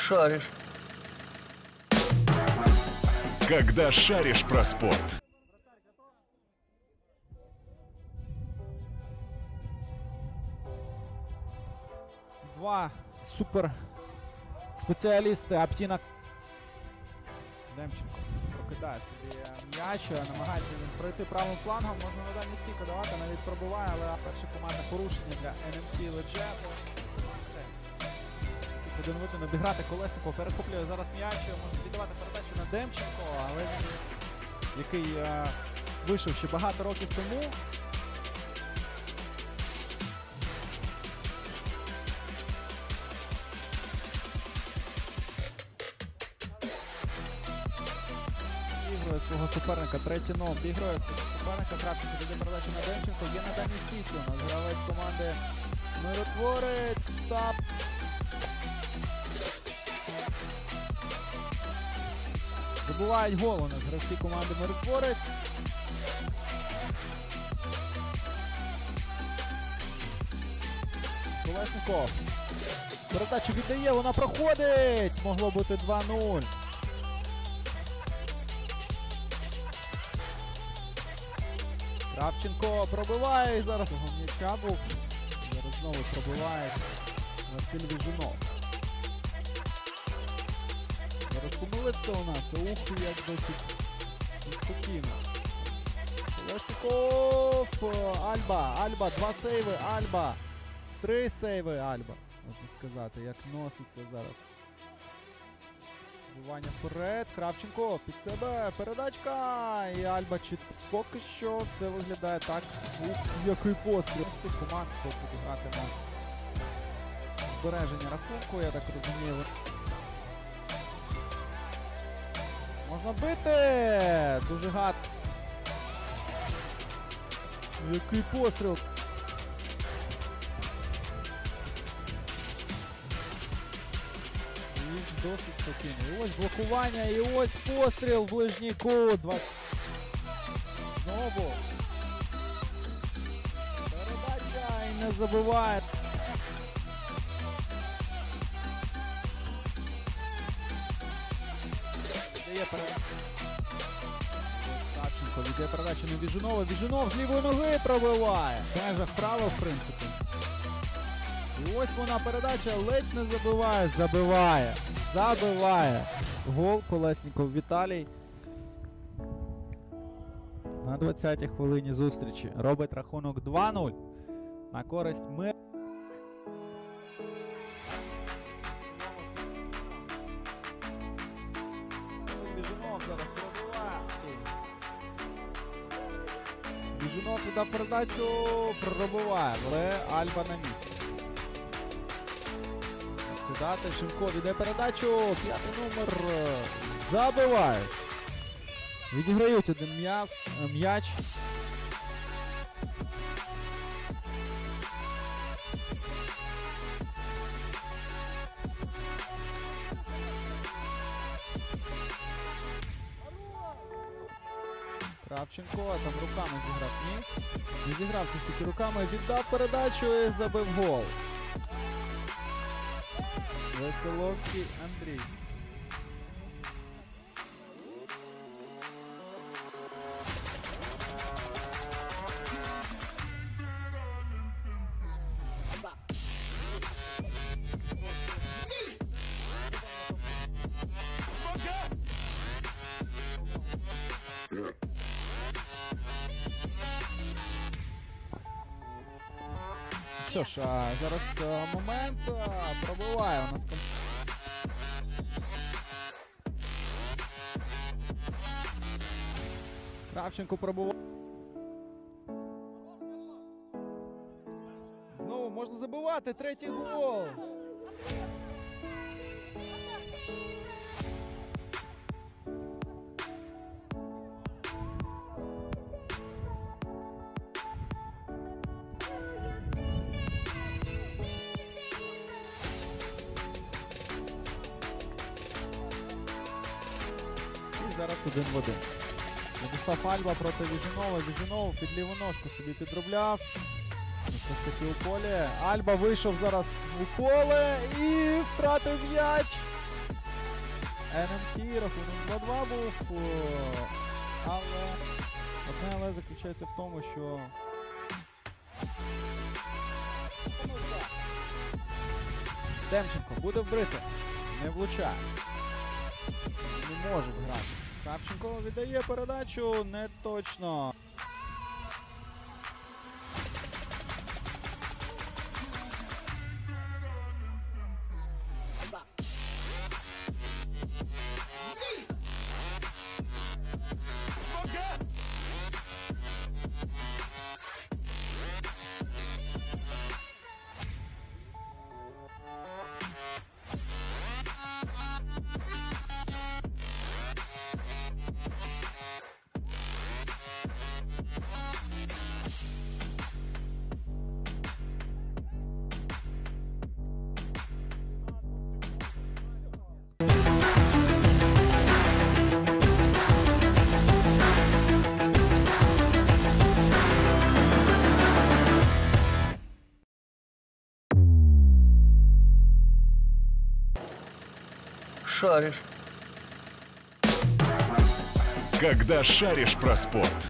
шаришь. Когда шаришь про спорт. Два супер спеціалісти. Аптіна. Демченко прокидає собі м'яч, намагається він пройти правим флангом, можна на дальню стійку давати, навіть пробиває, але перша команда порушення для НМТ Ледже. Один в один обіграти Колесников, перехоплює зараз м'яч, може віддавати передачу на Демченко, але він, який вийшов ще багато років тому. Обігрує свого суперника, третій номер, обігрує свого суперника, Кравченко дає передачу на Демченко, є на даній стійці, у нас гравець команди Миротворець, Стап. Забувають гол у нас гравці команди Миротворець. Колесников. Передачу віддає, вона проходить! Могло бути 2-0. Кравченко пробиває і зараз м'яча був. Зараз знову пробиває Василь Віжунов. Зараз помилився у нас. Ух, як досить спокійно. Колесников. Альба. 2 сейви. Альба. 3 сейви. Альба. Можна сказати, як носиться зараз. Вбивання вперед. Кравченко під себе. Передачка. І Альба поки що все виглядає так. Ух, який постріл. Команд хочуть грати на збереження рахунку, я так розумію. Можна бити! Дуже гарно. Який постріл! І досить спокійно. І ось блокування, і ось постріл в ближній кут. Знову. Передача і не забиває. Кравченко віддає передачу на Віжунова. Віжунов з лівої ноги пробиває. В межах права, в принципі. І ось вона передача, ледь не забиває. Забиває. Гол Колесников Віталій. На 20-й хвилині зустрічі. Робить рахунок 2-0 на користь Мир. Віжунов зараз пробиває. Віжунов віддав передачу, пробиває, але Альба на місці. Кидати, Шимко віддає передачу, 5-й номер, забиває. Відіграють один м'яч. Кравченко, там руками зіграв, ні? Не зіграв все ж таки руками, віддав передачу і забив гол. Веселовський Андрій. Що ж, зараз момент пробиває у нас. Кравченко пробиває. Знову можна забивати, третій гол. Зараз 1-1. Владислав Альба проти Віжунова. Віжунов під ліву ножку собі підробляв. Все ж таки у полі. Альба вийшов зараз у поле і втратив м'яч. НМТ, рахунок 2-2 був. Але одне але заключається в тому, що Демченко буде вбрити. Не влучає. Не може грати. Кравченко віддає передачу не точно. Шаришь. Когда шаришь про спорт.